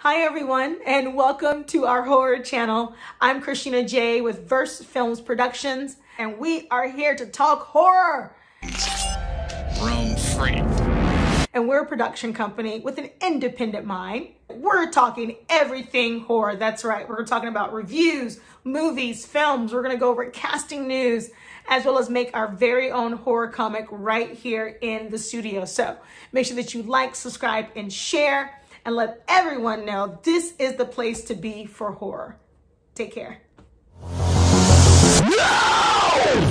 Hi everyone, and welcome to our horror channel. I'm Carshénah J with versefilmsproductions, and we are here to talk horror. Room free. And we're a production company with an independent mind. We're talking everything horror. That's right. We're talking about reviews, movies, films. We're going to go over casting news, as well as make our very own horror comic right here in the studio. So make sure that you like, subscribe, and share, and let everyone know this is the place to be for horror. Take care. No!